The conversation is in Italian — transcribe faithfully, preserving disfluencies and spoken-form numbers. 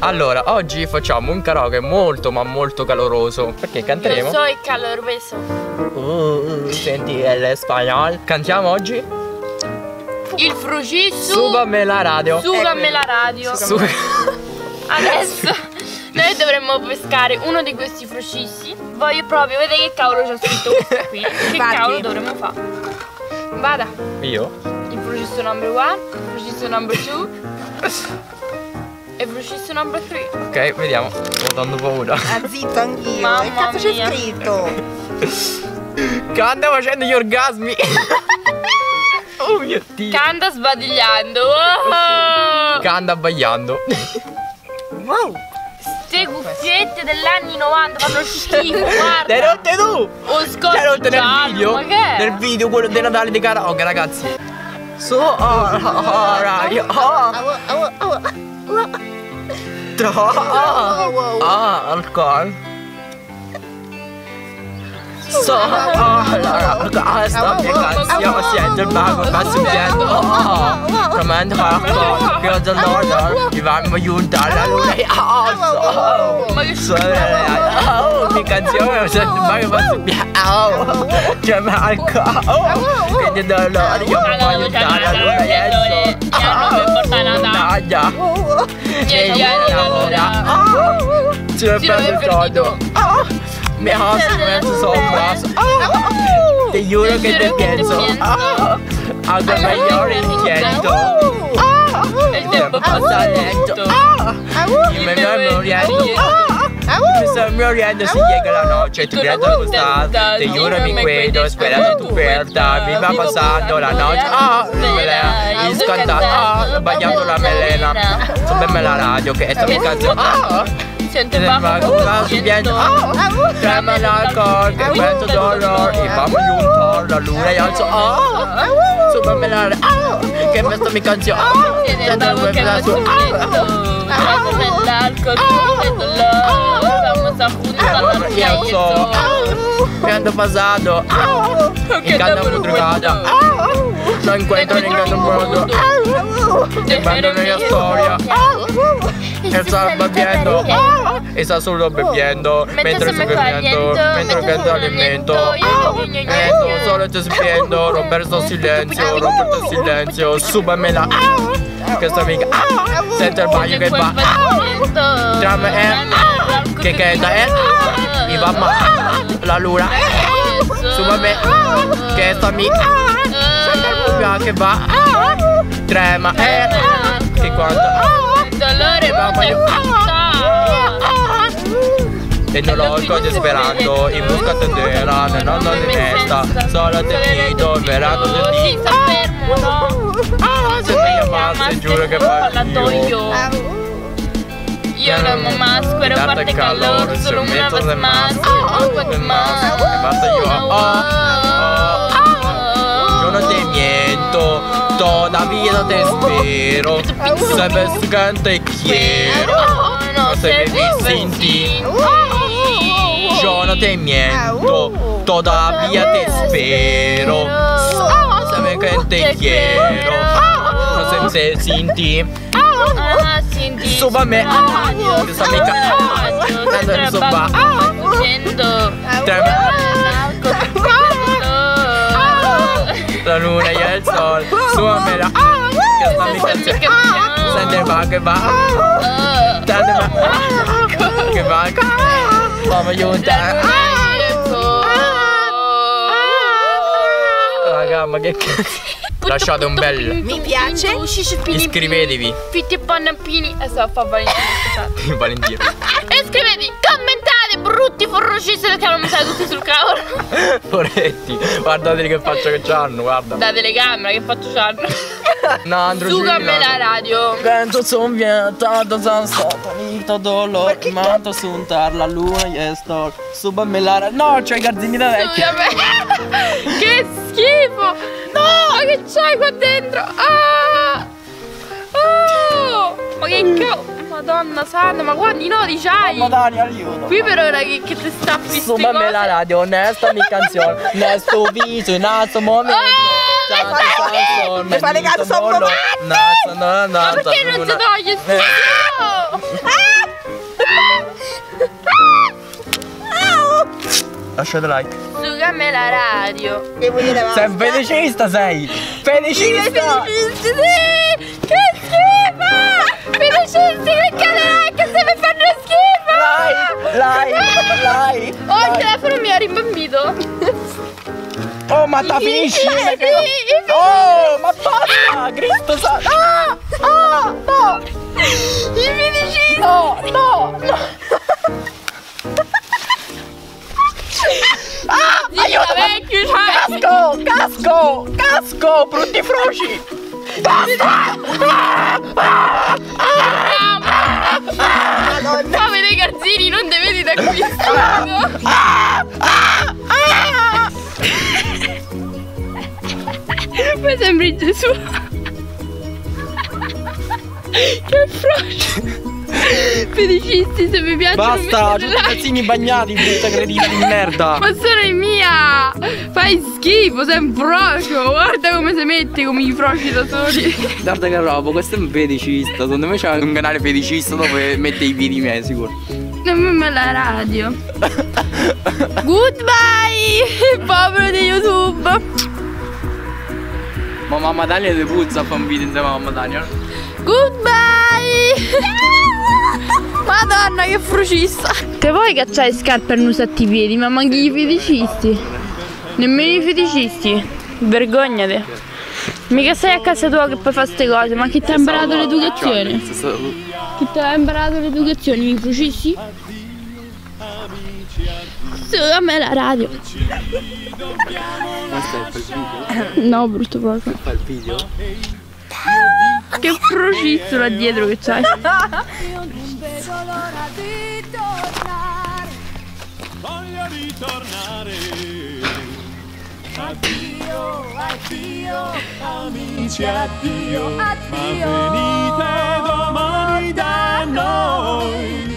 Allora, oggi facciamo un karaoke molto ma molto caloroso. Perché canteremo? Io so il caloroso. Uh, senti l'espagnol. Cantiamo oggi? Il frugisso. Súbame la radio. Súbame la radio. Su Adesso noi dovremmo pescare uno di questi frucissi. Voglio proprio vedere che cavolo c'è scritto qui. Che Infatti. cavolo dovremmo fare? Vada. Io? Il frugisso number one, il frugisso number two e il frugisso number three. Ok, vediamo. Sto dando paura. Ah, zitto anch'io. Mamma Che cazzo c'è mia. scritto? Canta facendo gli orgasmi. Oh mio Dio. Canta sbadigliando. Oh! Canta abbagliando. Wow. Ste cuffiette degli anni novanta fanno schifo, guarda. L'hai rotte tu? O L'hai rotte nel giallo, video? ma che è? Nel video quello dei Natali di karaoke, ragazzi. Su oh, oh, radio. Oh. Tro oh, ah, alcol. So, oh, questa mia canzone sente il mago va subiendo. Oh, tremendo hardcore, che da Lord, ti vanno aiutare la luna. Oh, Ma che oh, mi canzone sente il mago va subiendo. Oh, tremendo hardcore. Oh, che da Lord, io mi voglio aiutare la luna. Gli hanno per portare Natale. Taglia. E gli hanno allora. Ce l'ho perso tutto. Mi hasso sombras. Te giuro che te pienso. Hago mejor intento. Il tempo Passa lento. Y me voy muriendo. Me estoy muriendo si llega la noche. Tu quieres gustar. Te juro mi cuello esperando tu puerta. Mi va pasando la noche. Ah, me la iscanta. Bañando la melena. Súbeme la radio que esta es mi canción. Ah. Sento El mago va subiendo. Tráeme el alcohol, que cuento dolor. Y vamos juntos, la luna y el sol. Súbeme la radio, que esta es mi canción. Siete il mago che va subiendo. Tráeme el alcohol, que cuento dolor. Vamos a juntos a la luna Y el sol. Me ando pasado. Y cada madrugada. No encuentro ningún mundo. Llevando una historia. Está bebiendo, está solo bebiendo, mentre sto bebiendo, mentre canto alimento. Ento, solo estoy sufriendo, romper sto silenzio, romper sto silenzio, súbamela, che sta amica, sente il bagno che va, trama è, che canta è, mi va ma, la luna, súbame, che sta amica, che va, trema è, che quanto. Dolore Mamma io e non lo sto sperando in busca tendera nella non di testa solo te dico verando te Si sta fermo, no? se mi amassi giuro che la faccio toglio. Io l'amo maschero, a parte calore, solo una vez más. Un poco más. e basta io yo no te miento todavía te espero sabes que te quiero no se vive sin ti yo no te miento todavía te espero sabes que te quiero no se vive sin ti Ah, sin ti. súbame questa amica andare su va la luna y el sol, súbamela, que esta es mi canción. Sente il va che va, sente il va che va, vamos aiutare. Raga, ma che cazzo. Lasciate un bel Mi piace. iscrivetevi. Fitti e pannappini. E sto a fare Valentino, scusate. Valentino. E iscrivetevi, commentate, brutti forrocissimi perché non mi state tutti sul cavolo. Poretti, guardate che faccia che c'hanno, guarda. Da telecamera, che faccio c'hanno? No, Andrew Súbame la radio. Vento son vietato, san satanito dolor. Manto suntar la luna e sto. Súbame la radio. No, c'ho i garzini da vecchio. Súbame. Che schifo. No, che c'hai qua dentro? Ah! Oh! Ma che cavolo! Madonna santa, ma quanti nodi c'hai? Ma Dani, aiuto. Qui per ora che, che ti sta a Súbame la radio, onesta mi canzone. Nesto viso, in alto momento. Mi fa le cazzo sono Naso, no, no, Ma perché non si toglie? Eh. Ah! lasciate like. Sugame la radio. Che vuoi dire? Sei felicista sei! Felicista! Felicisti, sì! Che schifo! Felicisti, cliccate like se mi fanno schifo! Like! Like! Like! Oh, il telefono mi ha rimbambito. Oh, ma ta finisci! Sì, sì, Oh, ma basta! Cristo sa... Ah! Ah! No! I felicisti! No! No! No! Ah! Aiuto, vecchio, cioè! Casco! Casco! Casco! Brutti froci! Basta! Ah! Ah! Ah! Madonna! Ma vedi Garzini, non te vedi da qui, scusa! Ah! Ah! Ah! Poi sembri Gesù! Che frocio! Felicisti, se mi piacciono Basta! mettete Tutti i like. calzini bagnati, brutta credibile di merda! Ma sono i mia! Fai schifo, sei un frocio! Guarda come si mette come i froci da soli! Guarda che roba, questo è un feticista. Secondo me c'è un canale feticista dove mette i video miei, sicuro. Non me la radio! Goodbye! Povero di YouTube! Ma mamma Daniel le puzza a fare un video insieme a mamma Daniel. Goodbye! Madonna che frocista! Te vuoi cacciare scarpe e usare i piedi, ma manchi i feticisti? Nemmeno i feticisti? Vergognate! Mica stai a casa tua che puoi fare queste cose, ma chi ti ha imparato l'educazione? Chi ti ha imparato l'educazione? I frocisti? Su, a me la radio! Ma stai per il video? No, brutto proprio! Fa il video? Che frocisto là dietro che c'hai! Voglio ritornare. Addio, addio, amici, addio, addio. Ma venite domani da noi.